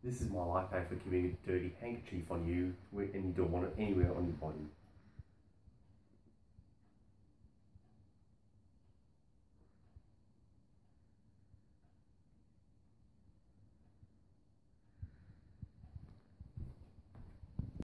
This is my life hack for keeping a dirty handkerchief on you and you don't want it anywhere on your body.